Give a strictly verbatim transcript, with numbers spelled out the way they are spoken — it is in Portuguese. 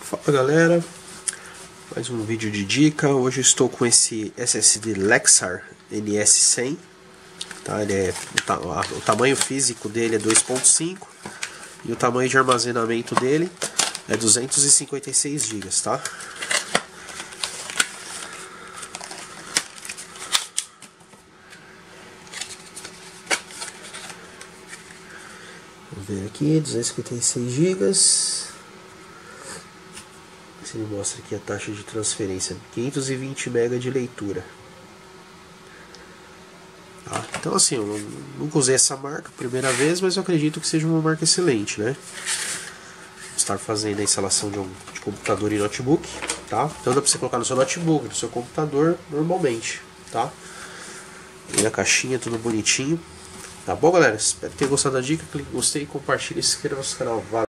Fala galera, mais um vídeo de dica. Hoje eu estou com esse S S D Lexar N S cem, tá? Ele é, o, o tamanho físico dele é dois ponto cinco e o tamanho de armazenamento dele é duzentos e cinquenta e seis gigas, tá? Vamos ver aqui, duzentos e cinquenta e seis gigas. Se ele mostra aqui a taxa de transferência, quinhentos e vinte megas de leitura. Tá? Então assim, eu nunca usei essa marca primeira vez, mas eu acredito que seja uma marca excelente, né? Vou estar fazendo a instalação de um de computador e notebook, tá? Então dá pra você colocar no seu notebook, no seu computador normalmente, tá? E a caixinha tudo bonitinho. Tá bom, galera? Espero que tenham gostado da dica. Clique em gostei, compartilhe e se inscreva no canal. Valeu!